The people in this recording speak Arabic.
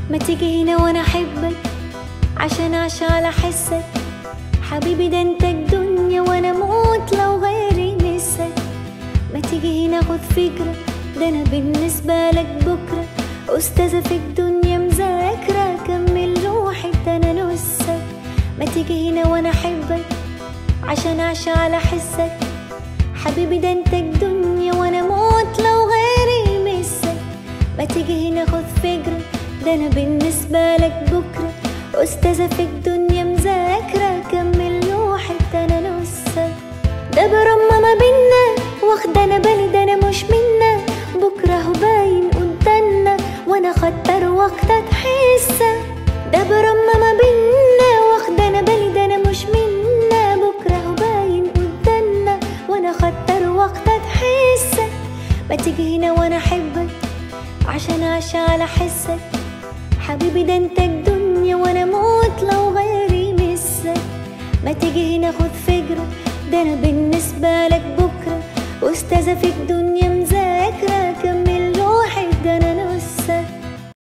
ما تيجي هنا وانا احبك عشان اعيش على حسك. حبيبي ده انت الدنيا وانا اموت لو غيري مسك. ما تيجي هنا خد فكرة، ده انا بالنسبة لك بكرة استاذة في الدنيا مذاكرة. كمل روحي ده انا نصك. ما تيجي هنا وانا احبك عشان اعيش على حسك. حبيبي ده انت الدنيا وانا اموت لو غيري مسك. ما تيجي هنا خد فكرة، ده انا بالنسبة لك بكرة استاذة في الدنيا مذاكرة. كمل روحي ده انا نصك. ده برمى ما بينا واخدة انا بالي ده انا مش منا. بكرة هو باين قدامنا وانا خطر وقتها تحسك. ده برمى ما بينا واخدة انا بالي ده انا مش منا. بكرة هو باين قدامنا وانا خطر وقتها تحسك. ما تيجي هنا وانا احبك عشان اعيش على حسك. حبيبي ده انت الدنيا وانا اموت لو غيري مسك. ما تيجي هنا خد فكرة، ده انا بالنسبة لك بكرة استاذة في الدنيا مذاكرة.